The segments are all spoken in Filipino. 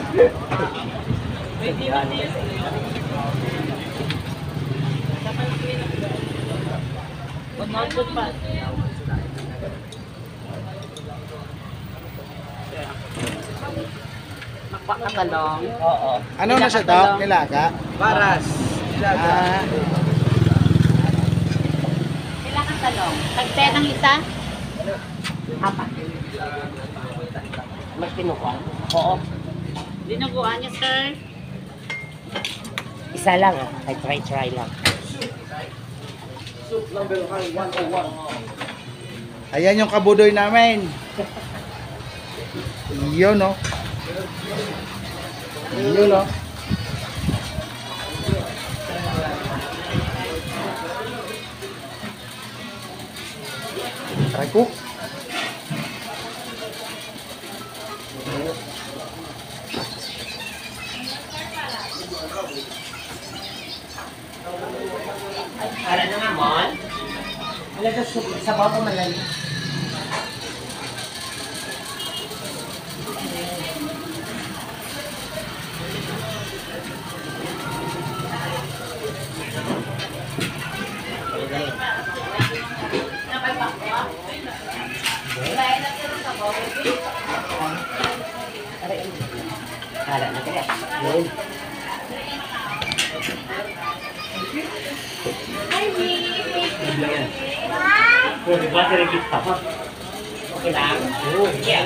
Nakatalong. Oo. Ano na siya daw? Nilaga? Paras. Ilaga. Ah, Ilang ang talong? Tagte ng isa? Apat. Mas kinukuha? Oo. Dinuguan niya, sir. Isa lang ah. Ay try lang. ayan yung kabudoy namin. Yun, no? Yun, no? Try ko. Para na nga, Mon. Alaga sa bawah ko malalim. Kala na kaya. Yun. Okay lang. Yeah.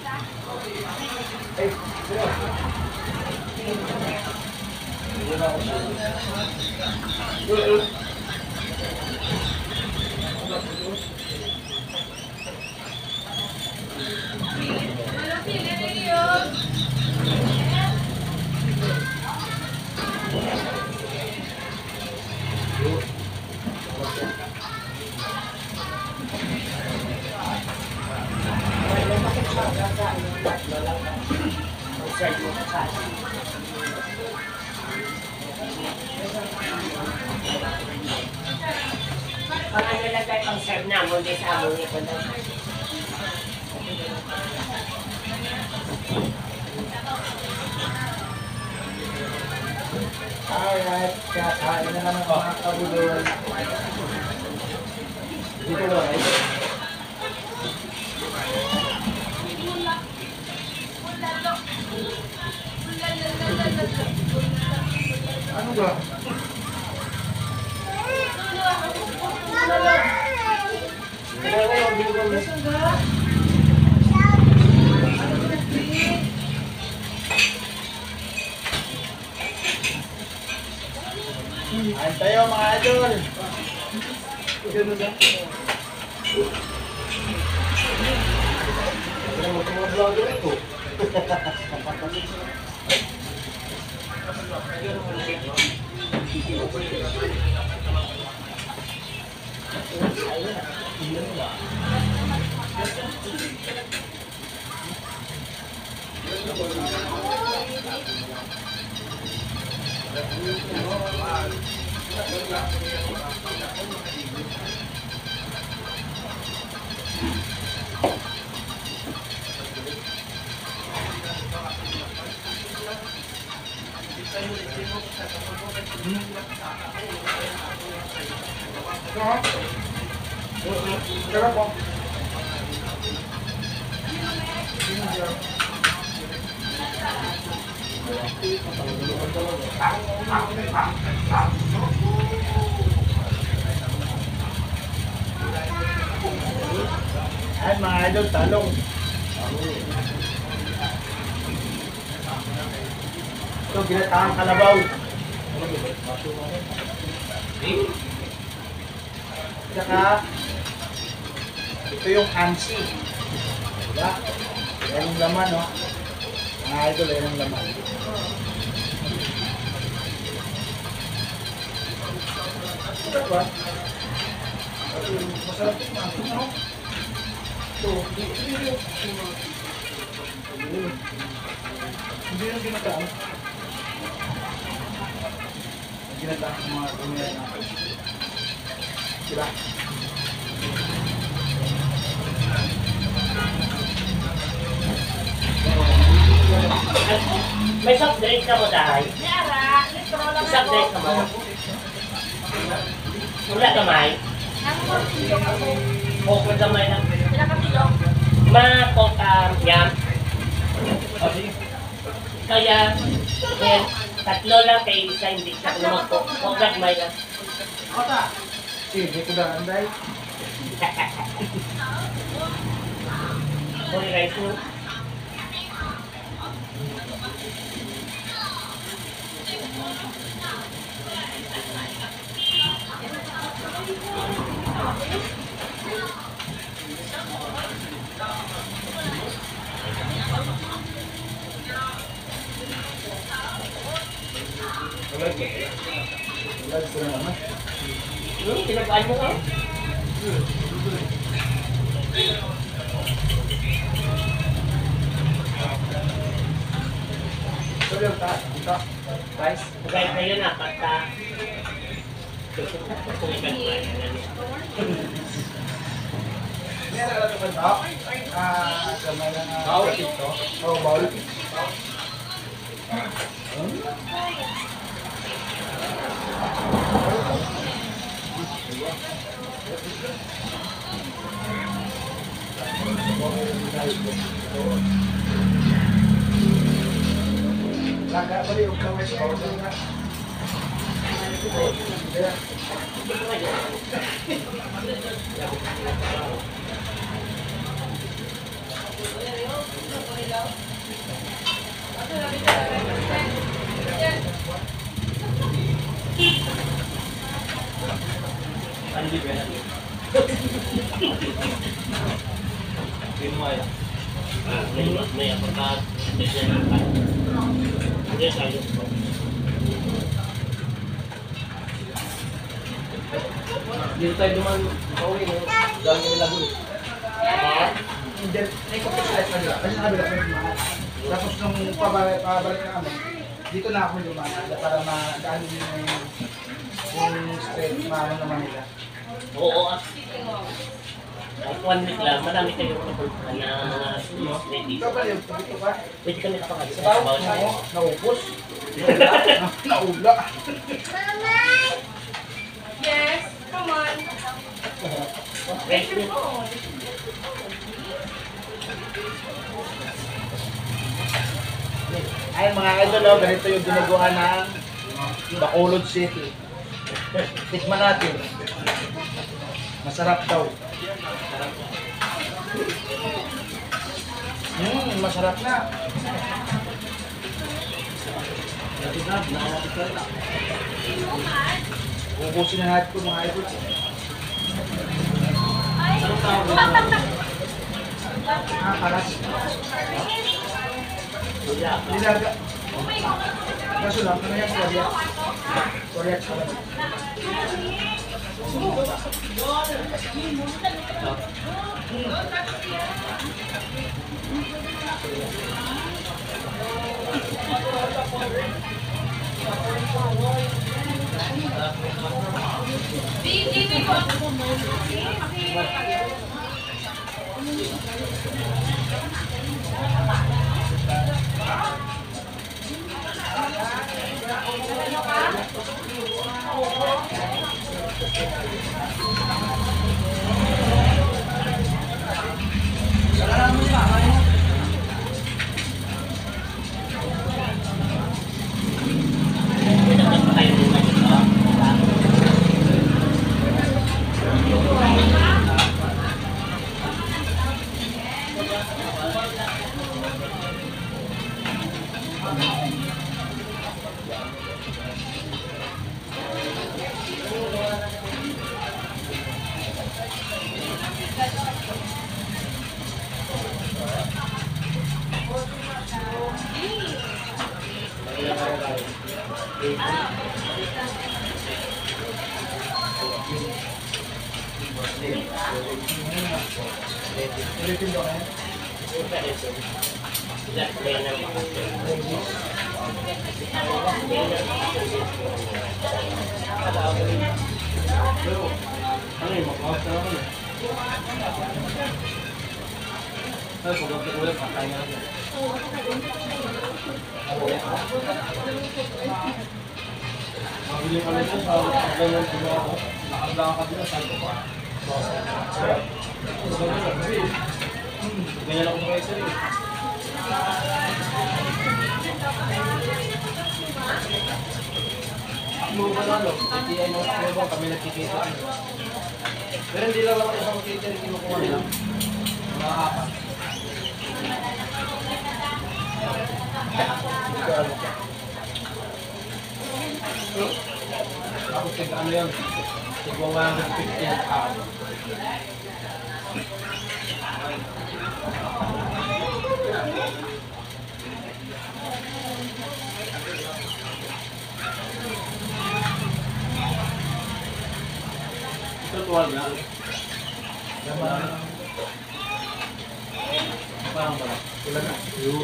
Pag ano lang tayo pang serve na, hindi sa among ito na. Alright, kakain na naman mga kabudoy. Dito na, right? Ano ba? Ayan tayo mga idol. Ganun lang. Mga vlogger ito. Sarap po. Ayan mga idol, talong. Ito, ginataang kalabaw. Saka, ito yung ansi. Diba? Yan yung laman, no? Mga idol, yan yung laman. Sarap ba? Masarap yung mango, no? Ito, hindi yung ginataan. Ginataan ng mga kumira natin. Diba? May soft drink ka mo dahil. Soft drink ka mo. Wala kamay. Coke na kamay lang. Ma-coke yam. Kaya, tatlo lang kay isa hindi siya lumagpo. Coke na kamay lang. Sige, ko na anday. Kung rice mo. Vlog ko na naman. Pinag-aan mo ka? Ito yung ito. Guys. Kahit na yun pagka... Kung ikan-kuhan na niya. Meron na ito ba ito? Gamay lang baul ito. Oo, baul. Laga ba yung kamay sa baul na? May apagkat. Hindi tayo. Dito tayo duman pauwi no. Galing nila dun. Hindi, may kapit sila nila. Kasi nabila ko yung tapos nung pabalik na kami, dito na ako lumaan para magaan yung straight maano naman nila. Oo. At 1 week lang, marami kayong napunta na ladies. Ikaw ba yung dito ka? Pwede kami kapag Sa bawang mo, naupos. Naula. Yes, come on. Ay mga idol, ganito yung dinuguan ng Bacolod City. Tikman natin. Masarap daw. Masarap na. Ubusin na natin ito mga idol. Karas. Nilaga. Kaso lang, ano yan? Korea salad. Ulitin ba kayo? Mabili ka nito sa ganyan ko ako. Nakablanka ka din sa ko pa. Ganyan ako sa sir. Mo ba lalo? Hindi ay mo kami nagkikita. Pero hindi lang naman isang catering kinukuha nila. Mga apat. Tapos tigka ano yan? Tigwa 150 ang araw. Ito tuwal na. Parang pala. Wala na.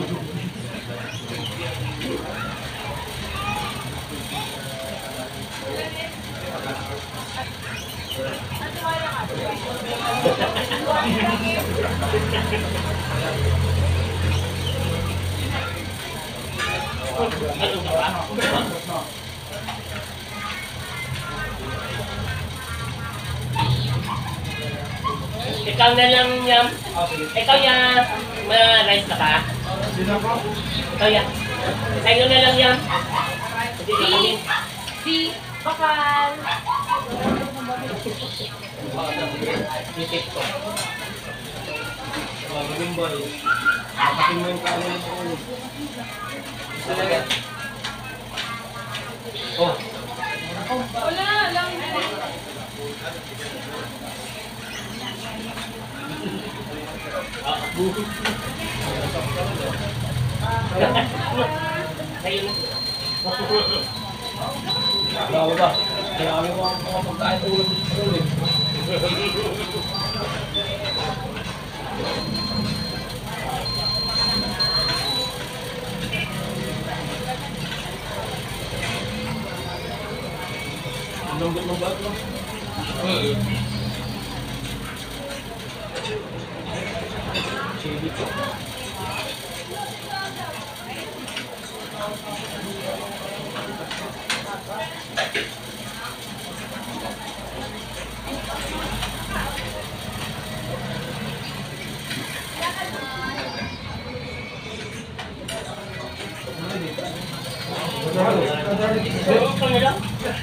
Ikaw na lang yan. Ikaw yan. Ma-rice na ka. Ikaw yan. Sa'yo na lang yan. Hindi na kami. Si bakal. Isip ko. Magiging boy. Makating mo yung kaano yung ulo. Isa na yan. Oh. Wala lang. Sa'yo na. Bawa ba? Kaya kami mga pagkain ulo sa ulo. Ang lambot ng bago, no? Chili ko. Ikaw na lang.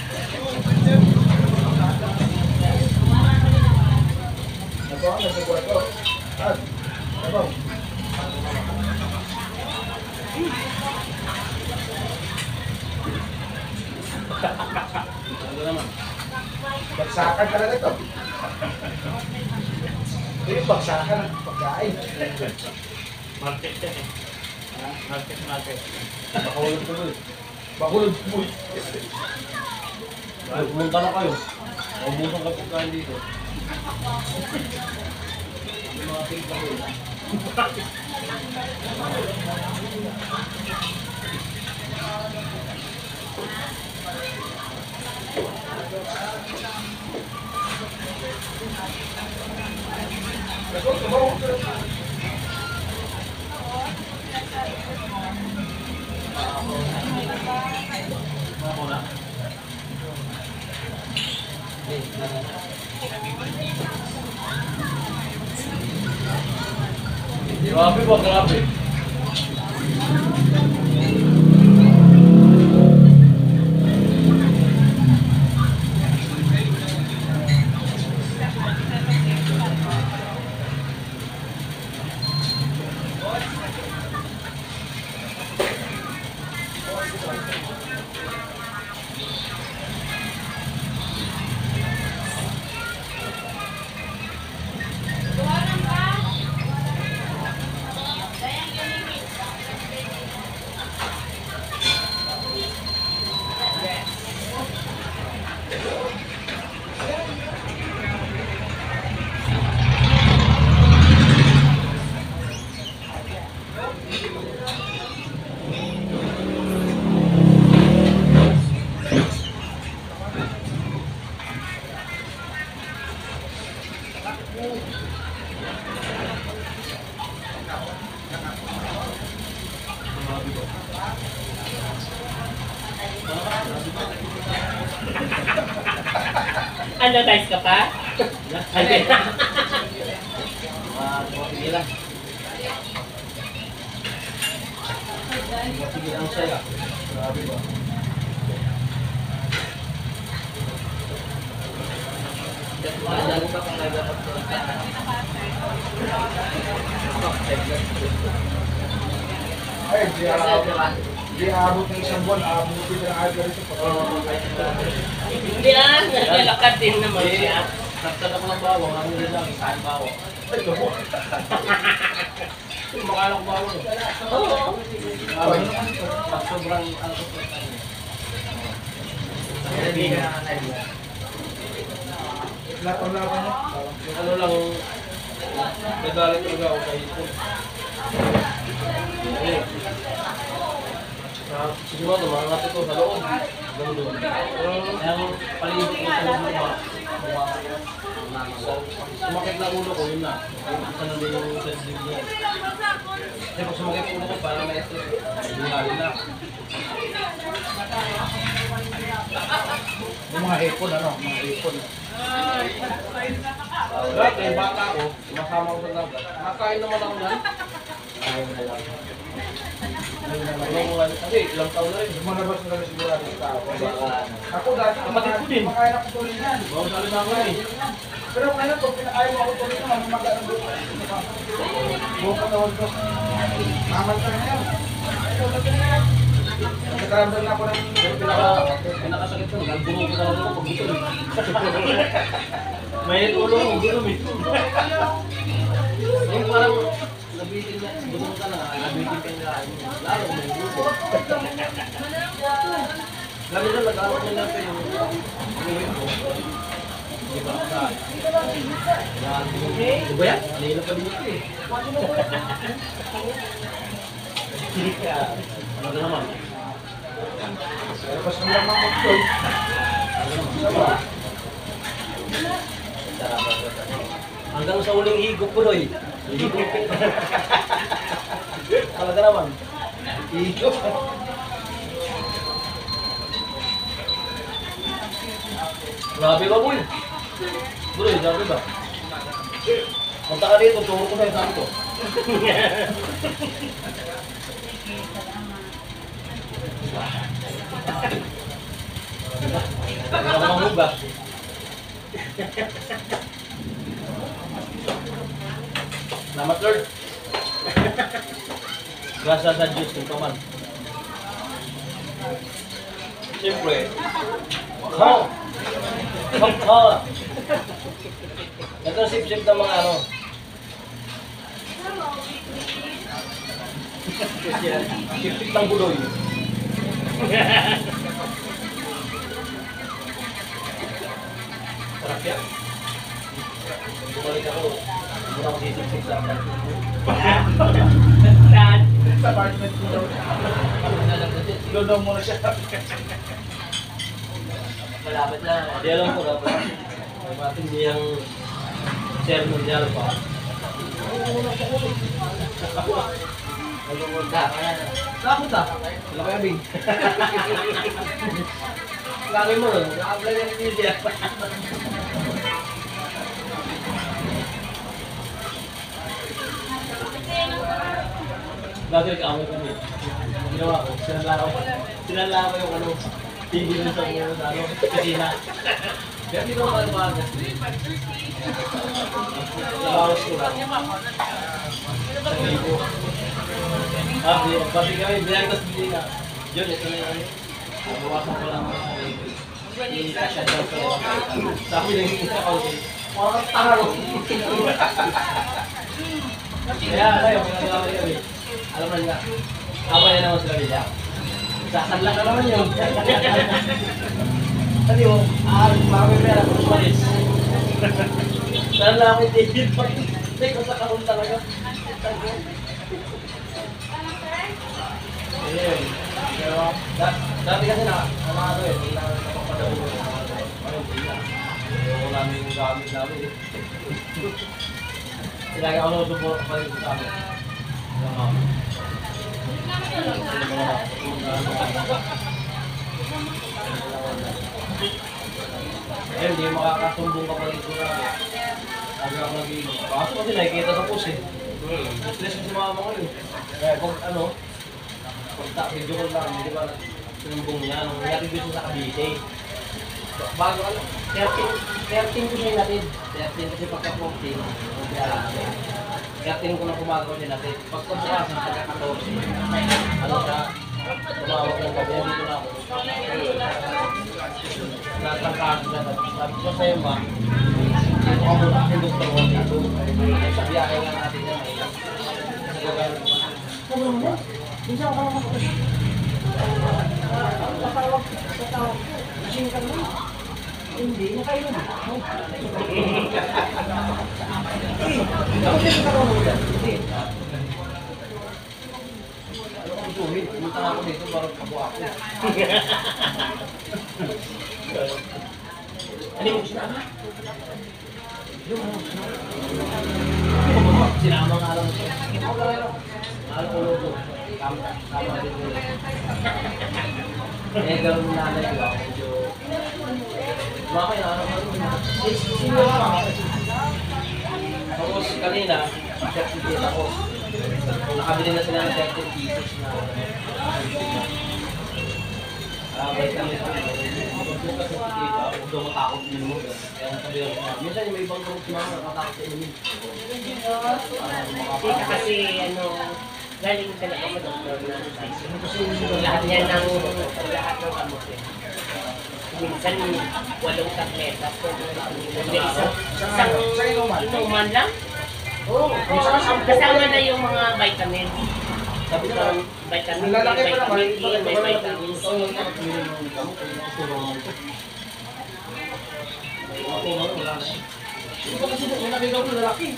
Nabawa na sa kwarto. At, nabaw. Ano naman? Bagsakan talaga ito. Ito yung bagsakan ng pagkain. Market yan eh. Market. Bakulod tuloy. Bakulod tuloy. Ay, pumunta na kayo. Ubusan ka pagkain dito. Yung mga tingka ko. Grabe ba, grabe. Ano, rice ka pa? Hindi. Sige lang. Sige lang siya. Grabe ba? Lalo ka kung nagdapat ay, di abot ng isang buwan, abutin ng agad ito. Hindi naglalakad din naman siya. Saktan ako ng bawang, ano nila lang, isang bawang. Ay, ito mo. Makalang bawang. Oo. Pag sobrang ano ko sa kanya. Hindi ka nakakaya. Lapan-lapan mo? Ano lang, nagalit talaga ako sa hipon. Siguro tumangat ito sa loob. Doon. Yung paligid ko sa loob mga sumakit na ulo ko, yun na. Isa na din yung sensitive niya. Kasi pag sumakit ulo ko, parang may stress. Buhali na. Yung mga hipon, ano? Mga hipon. Dati, bata ako, masama ko sa dagat. Nakain naman ako yan. Ayaw na lang. Kasi ilang taon na rin. Lumalabas na rin siguro ang tao. Ako dati, kapatid ko din. Makain ako tuloy yan. Bawang sabi na ako eh. Pero ngayon, pag pinakain mo ako tuloy naman, mag-ano doon. Buong katawag ko. Mamal ka na yan. Nagkaramdam na ako ng pinakasakit ko. Nagbungo ko na ako pag gusto. May ulo mo, gulo mo. Yung parang nabitin na, gutom ka na, nabitin ka na, lalo may grupo. Lalo na nag-aaral nila pa yung ngayon ko. Di ba? Di ba yan? Alila pa din ito eh. Ano ka naman? Pas mo lang mga mag-toy. Hanggang sa uling higop ko, Roy. Talaga naman. Higop. Grabe ba, boy? Boy, grabe ba? Punta ka dito, turo ko sa isang ko. Hindi ako mamugas. Salamat, Lord. Grasa sa Diyos yung paman. Siyempre, ito sip-sip ng mga ano. Sip-sip ng buloy. Sarap yan. Bumalik ako. Muna ako sisip-sip sa akin. Saan? Sa apartment ko daw. Doon daw muna siya. Malapit na. Hindi alam ko dapat. May matindi ang chairman niya pa. Nagpupunta ka na. Nakapunta? Wala kaya Bing. Lagi mo nun. Naka-apply na rin niya. Dati nag-away kami. Ginawa ko. Sinala ko yung ano. Tigil sa ano. Kasina. Kaya hindi ko makalimutan. Nabawas ko lang. Sabi ko. Pati kami, binagtas din na. Yun, ito na yun. Nabawasan ko lang. I-shut down ko. Sabi lang yung isa ko. Mga tanga ko. Kaya kayo, pinagawa kami. Alam mo nga. Away na naman sila nila. Sasanla ka naman yun. Sabi mo, marami pera kung sumalis. Saan lang ako yung tigil pa. Hindi ko sa kahon talaga. Ayun. Pero, dati kasi na, ano eh, hindi na napapadalo ko. Ano, hindi na. Ayoko namin yung gamit namin eh. Silagi ako nung subo pa rin sa amin. Ayun, hindi makakasumbong ka pa rin kung sabi ako nag-iinom. Kaso kasi nakikita sa post eh. Stress yung sumama ko yun. Kaya kung ano, video ko lang, hindi ba sumbong niya, nung natin gusto sa Cavite. Bago ano, 13 ko siya natin. 13 kasi pagka-14, kaya ko na gumagawa niya natin. Pagkabukasan, pagka-14, ano siya, tumawag ng gabi, dito na ako. Natangkaan siya, sabi ko sa'yo ba, dito ako muna yung doktor ko dito. Sa biyahe nga natin yan, sa gagawin ko. Sabi mo, hindi ako makakapagod. Tatawag. Lasing ka naman. Hindi, nakailan na. Hindi. Ano kong suhin? Pumunta nga ako dito para kabuha ako. Ano yung sinama? Sinama nga lang siya. Mahal ko logo. Tama din mo. Eh, gano'n mo nanay ko ako. Medyo... Mamay na ano sino lang tapos kanina, certificate ako. Nakabili na sila ng 30 pieces na balik kami ito. Magpunta sa certificate ako, huwag daw matakot din mo. Kaya nasabi ako na, minsan yung may ibang group na nakatakot sa inumin. Hindi kasi ano, galing talaga ako doktor na lahat yan ng lahat ng kamot eh. Minsan 8 tableta so isang inuman lang. Oo, kasama na yung mga vitamin. Sabi ko, Vitamin D, lalaki pa naman, vitamin E, may vitamins. Hindi ko kasi nakita ko lalaki.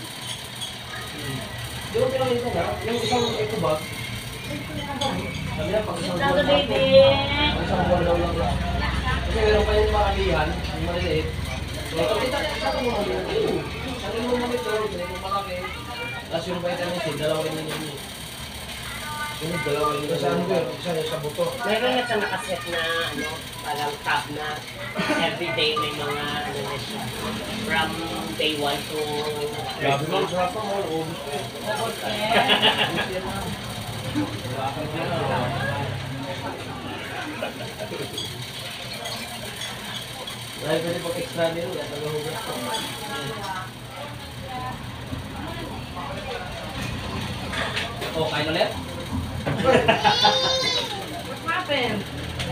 Di ba pinakita niya? Yung isang eco bag. Sabi niya, pag isang buwan lang po. Isang buwan daw lang lang. Kasi meron pa yung makalihan, yung maliliit. So, kita ko mo maliliit. Sabi mo mga ito, yung malaki. Tapos yung vitamin C, dalawa rin yun yun. Yung dalawa rin yun. Saan ko yun? Isa sa buto. Meron na siyang nakaset na ano, parang tab na everyday may mga ano na siya. From day 1 to... Grabe mo, sarap pa mo. Ubus ko yun. Dahil pwede pag extra nilo, yan naghuhugas ko. Oh, kain ulit? What happened?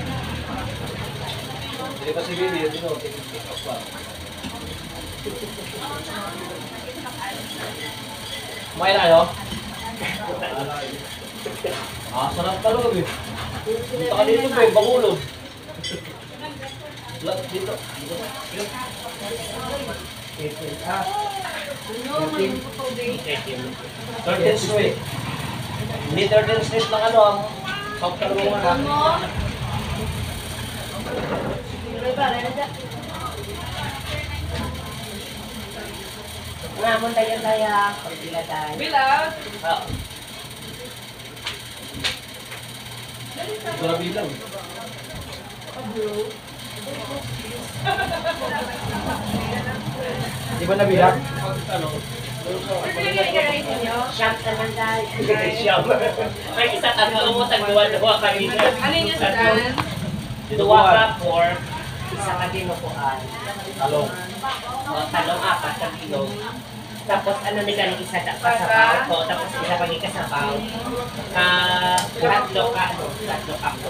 Hindi pa si Billy, yun dito, take off pa. Kumain na kayo? Sarap talaga eh. Punta ka dito ba, Bakulog. Dito. No, may photo day. 13th Street. Hindi 13th Street lang ano, ang South Carolina na. Namon tayo tayo, pagkila tayo. Bilal. Grabe lang. Di ba nabilang? Ano? Siyam naman tayo. Siyam. May isa tatlo mo, tagduwa-duwa kanina. Ano yung Dan? Duwa ka, 4. Isa ka dinukuan. Talong. Talong, 4 sa bilog. Tapos ano nila yung isa kasabaw ko, tapos isa pag ikasabaw. Tatlo ka po.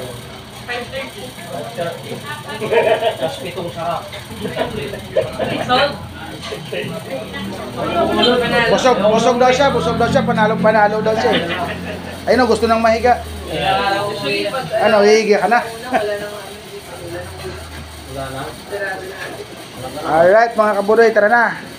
5:30. Tapos 7 sarap. Salt. Busog daw siya, panalo daw siya. Ayun, gusto nang mahiga. Ano, hihiga ka na? Wala na. Alright, mga kabudoy, tara na.